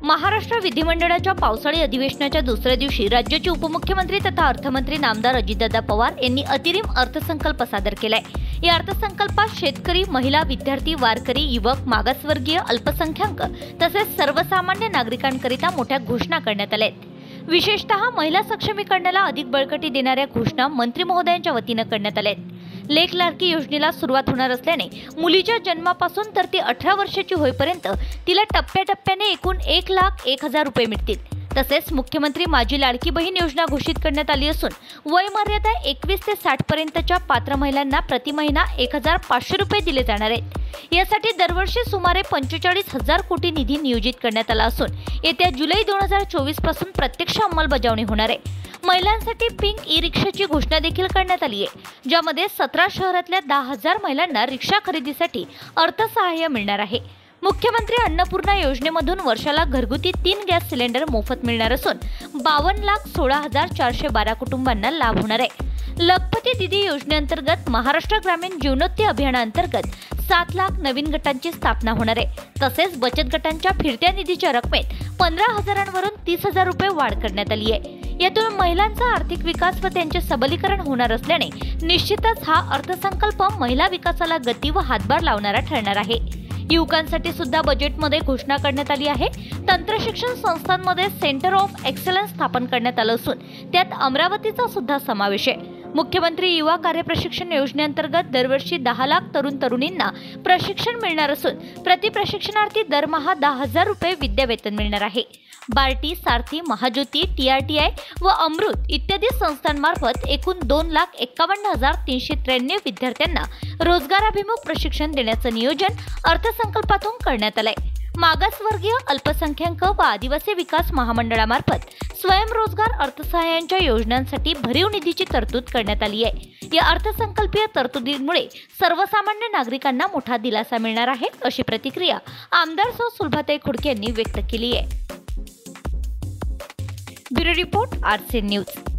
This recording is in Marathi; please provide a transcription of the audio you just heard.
महाराष्ट्र विधिमंडळाच्या पावसाळी अधिवेशनाच्या दुसऱ्या दिवशी राज्याचे उपमुख्यमंत्री तथा अर्थमंत्री नामदार अजितदादा पवार यांनी अतिरिम अर्थसंकल्प सादर केलाय। या अर्थसंकल्पात शेतकरी, महिला, विद्यार्थी, वारकरी, युवक, मागासवर्गीय, अल्पसंख्याक तसेच सर्वसामान्य नागरिकांकरिता मोठ्या घोषणा करण्यात आल्या आहेत। विशेषतः महिला सक्षमीकरणाला अधिक बळकटी देणाऱ्या घोषणा मंत्री महोदयांच्या वतीने करण्यात आल्या आहेत। लेक लाडकी योजनेला सुरुवात होणार असल्याने मुलीच्या जन्मापासून तर ती 18 वर्षाची होईपर्यंत तिला टप्प्याटप्प्याने एकूण 1,01,000 रुपये मिळतील। तसेच मुख्यमंत्री माझी लाडकी बहीण योजना घोषित करण्यात आली असून वय मर्यादा 21 ते 60 पर्यंतच्या पात्र महिलांना प्रति महिना 1,500 रुपये दिले जाणार आहेत। यासाठी दरवर्षी सुमारे 45,000 कोटी निधी नियोजित करण्यात आला असून येत्या जुलै 2024 पासून प्रत्यक्ष अंमलबजावणी होणार आहे। महिलांसाठी पिंक ई रिक्षाची घोषणा देखील करण्यात आली आहे, ज्यामध्ये 17 शहरातल्या 10,000 महिलांना रिक्षा खरेदीसाठी अर्थसहाय्य मिळणार आहे। मुख्यमंत्री अन्नपूर्णा योजनेमधून वर्षाला घरगुती 3 गॅस सिलेंडर मोफत मिळणार असून 52,16,412 कुटुंबांना लाभ होणार आहे। लखपती दीदी योजनेअंतर्गत महाराष्ट्र ग्रामीण जीवनोन्नती अभियानाअंतर्गत 7 लाख नवीन गटांची स्थापना होणार आहे। तसेच बचत गटांच्या फिरत्या निधीच्या रकमेत 15,000वरून 30,000 रुपये वाढ करण्यात आली आहे। यातून महिलांचा आर्थिक विकास व त्यांचे सबलीकरण होणार असल्याने निश्चितच हा अर्थसंकल्प महिला विकासाला गती व हातभार लावणारा ठरणार आहे। युवकांसाठी सुद्धा बजेटमध्ये घोषणा करण्यात आली आहे। तंत्रशिक्षण संस्थांमध्ये सेंटर ऑफ एक्सलन्स स्थापन करण्यात आलं असून त्यात अमरावतीचा सुद्धा समावेश आहे। मुख्यमंत्री युवा कार्यप्रशिक्षण योजनेअंतर्गत दरवर्षी 10 लाख तरुण तरुणींना प्रशिक्षण मिळणार असून प्रति प्रशिक्षणार्थी दरमहा 10,000 रुपये विद्यावेतन मिळणार आहे। बार्टी, सारथी, महाज्योती, TRTI व अमृत इत्यादी संस्थांमार्फत एकूण 2,51,393 विद्यार्थ्यांना रोजगाराभिमुख प्रशिक्षण देण्याचं नियोजन अर्थसंकल्पातून करण्यात आलंय। मागासवर्गीय, अल्पसंख्याक व आदिवासी विकास महामंडळामार्फत स्वयंरोजगार अर्थसहाय्यांच्या योजनांसाठी भरीव निधीची तरतूद करण्यात आली आहे। या अर्थसंकल्पीय तरतुदीमुळे सर्वसामान्य नागरिकांना मोठा दिलासा मिळणार आहे, अशी प्रतिक्रिया आमदार सौ सुलभाताई खोडके यांनी व्यक्त केली आहे। Bureau report, RCN news.